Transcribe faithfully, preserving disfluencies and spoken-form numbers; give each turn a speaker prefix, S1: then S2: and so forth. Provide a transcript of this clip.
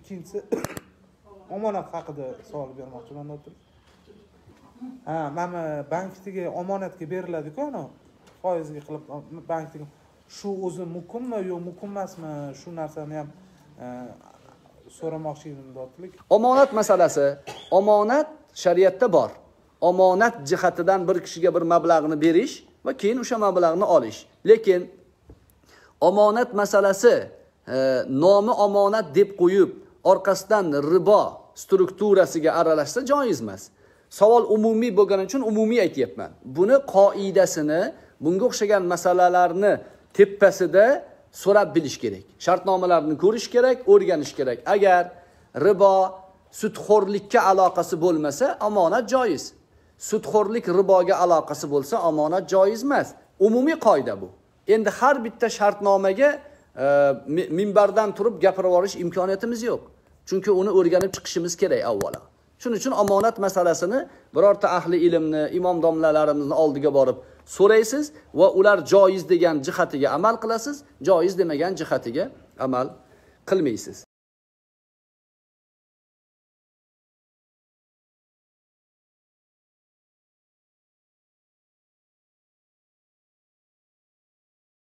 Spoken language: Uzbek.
S1: ikkinchisi omonat haqida savol bermoqchiman doktor. Ha, mana bankdagi omonatga beriladi-ku, ana foizga qilib bankdagi shu o'zi mumkinmi yo mumkin emasmi? Shu narsani ham so'ramoqchi edim doktor.
S2: Omonat masalasi, omonat shariatda bor. Omonat jihatidan bir kishiga bir mablag'ni berish va keyin o'sha mablag'ni olish. Lekin omonat masalasi e, nomi omonat deb qo'yib, orqasidan ribo strukturasiga aralashsa joiz emas. Savol umumiy bo'lgani uchun umumiy aytyapman. Buni qoidasini, bunga o'xshagan masalalarni tepasida so'rab bilish kerak. Shartnomalarni ko'rish kerak, o'rganish kerak. Agar ribo sudxo'rlikka aloqasi bo'lmasa, omonat joiz. Sudxo'rlik riboga aloqasi bo'lsa, omonat joiz emas. Umumiy qoida bu. Endi har bitta shartnomaga e, minbardan turib gapirib olish imkoniyatimiz yo'q. Chunki uni o'rganib chiqishimiz kerak avvalo. Shuning uchun omonat masalasini birorta ahli ilmni, imom domlalarimizni oldiga borib so'raysiz va ular joiz degan jihatiga amal qilasiz, joiz demagan jihatiga amal qilmaysiz.